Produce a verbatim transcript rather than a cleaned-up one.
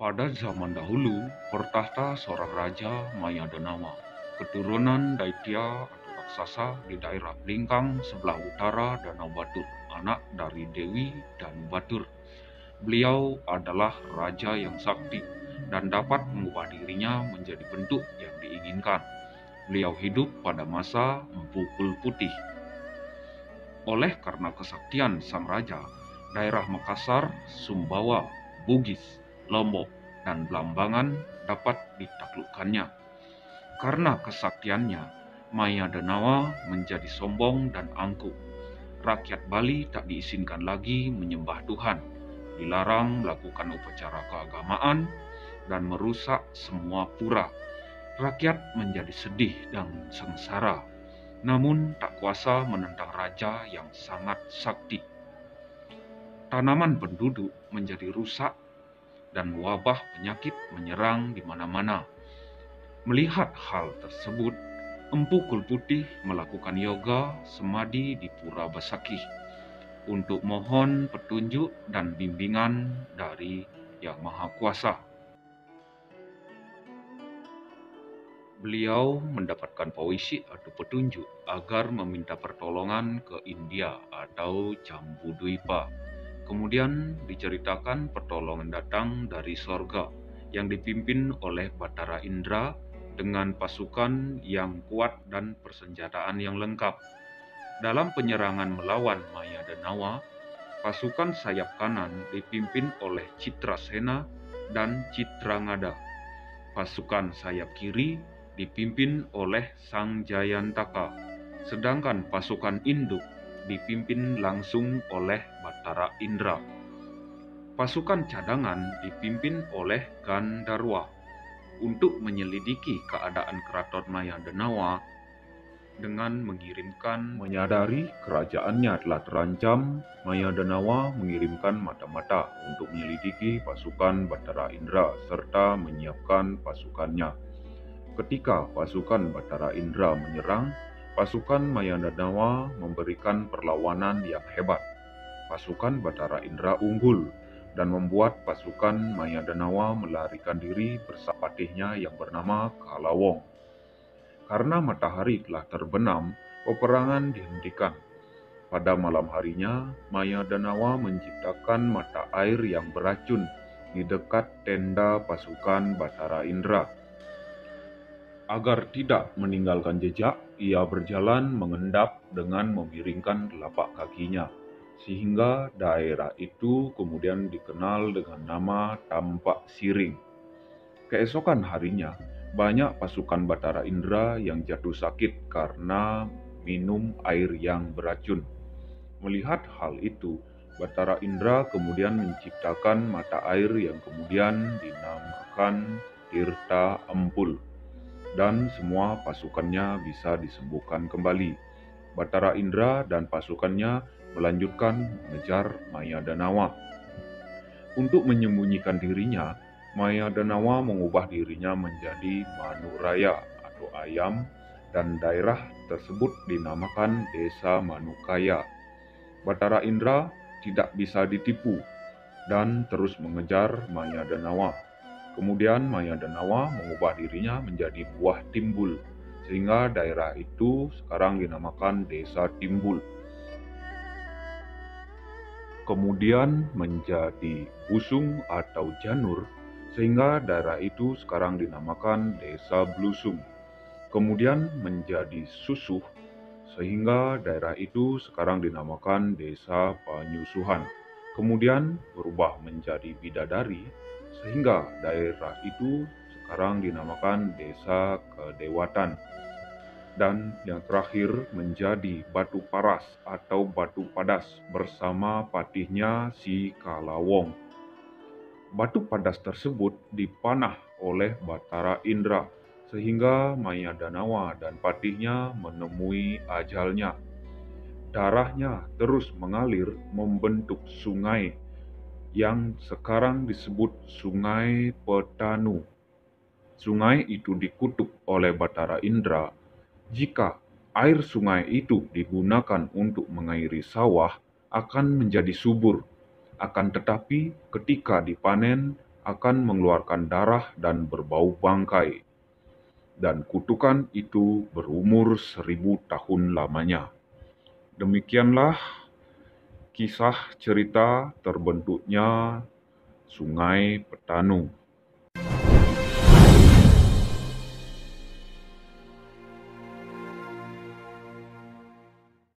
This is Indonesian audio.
Pada zaman dahulu, bertahta seorang raja Mayadanawa, keturunan Daitya atau raksasa di daerah Lingkang sebelah utara Danau Batur, anak dari Dewi Danu Batur. Beliau adalah raja yang sakti dan dapat mengubah dirinya menjadi bentuk yang diinginkan. Beliau hidup pada masa Empu Putih. Oleh karena kesaktian sang raja, daerah Makassar, Sumbawa, Bugis, Lombok, dan Blambangan dapat ditaklukkannya. Karena kesaktiannya, Mayadanawa menjadi sombong dan angkuh. Rakyat Bali tak diizinkan lagi menyembah Tuhan, dilarang melakukan upacara keagamaan, dan merusak semua pura. Rakyat menjadi sedih dan sengsara, namun tak kuasa menentang raja yang sangat sakti. Tanaman penduduk menjadi rusak dan wabah penyakit menyerang di mana-mana. Melihat hal tersebut, Empu Putih melakukan yoga semadi di Pura Besakih untuk mohon petunjuk dan bimbingan dari Yang Maha Kuasa. Beliau mendapatkan pauisi atau petunjuk agar meminta pertolongan ke India atau Jambudwipa. Kemudian diceritakan pertolongan datang dari sorga yang dipimpin oleh Bathara Indra dengan pasukan yang kuat dan persenjataan yang lengkap. Dalam penyerangan melawan Mayadanawa, pasukan sayap kanan dipimpin oleh Citrasena dan Citrangada. Pasukan sayap kiri dipimpin oleh Sang Jayantaka, sedangkan pasukan induk dipimpin langsung oleh Bathara Indra. Pasukan cadangan dipimpin oleh Gandarwa untuk menyelidiki keadaan keraton Mayadanawa dengan mengirimkan menyadari kerajaannya telah terancam. Mayadanawa mengirimkan mata-mata untuk menyelidiki pasukan Bathara Indra serta menyiapkan pasukannya. Ketika pasukan Bathara Indra menyerang, pasukan Mayadanawa memberikan perlawanan yang hebat. Pasukan Bathara Indra unggul dan membuat pasukan Mayadanawa melarikan diri bersama patihnya yang bernama Kalawong. Karena matahari telah terbenam, peperangan dihentikan. Pada malam harinya, Mayadanawa menciptakan mata air yang beracun di dekat tenda pasukan Bathara Indra. Agar tidak meninggalkan jejak, ia berjalan mengendap dengan memiringkan telapak kakinya, sehingga daerah itu kemudian dikenal dengan nama Tampak Siring. Keesokan harinya, banyak pasukan Bathara Indra yang jatuh sakit karena minum air yang beracun. Melihat hal itu, Bathara Indra kemudian menciptakan mata air yang kemudian dinamakan Tirta Empul, dan semua pasukannya bisa disembuhkan kembali. Bathara Indra dan pasukannya melanjutkan mengejar Mayadanawa. Untuk menyembunyikan dirinya, Mayadanawa mengubah dirinya menjadi Manuraya atau ayam, dan daerah tersebut dinamakan Desa Manukaya. Bathara Indra tidak bisa ditipu dan terus mengejar Mayadanawa. Kemudian Mayadanawa mengubah dirinya menjadi buah timbul, sehingga daerah itu sekarang dinamakan Desa Timbul. Kemudian menjadi Busung atau Janur, sehingga daerah itu sekarang dinamakan Desa Blusung. Kemudian menjadi Susuh, sehingga daerah itu sekarang dinamakan Desa Panyusuhan. Kemudian berubah menjadi Bidadari, sehingga daerah itu sekarang dinamakan Desa Kedewatan. Dan yang terakhir menjadi Batu Paras atau Batu Padas bersama patihnya si Kalawong. Batu Padas tersebut dipanah oleh Bathara Indra, sehingga Mayadanawa dan patihnya menemui ajalnya. Darahnya terus mengalir membentuk sungai yang sekarang disebut Sungai Petanu. Sungai itu dikutuk oleh Bathara Indra. Jika air sungai itu digunakan untuk mengairi sawah, akan menjadi subur. Akan tetapi ketika dipanen, akan mengeluarkan darah dan berbau bangkai, dan kutukan itu berumur seribu tahun lamanya. Demikianlah kisah cerita terbentuknya Sungai Petanu.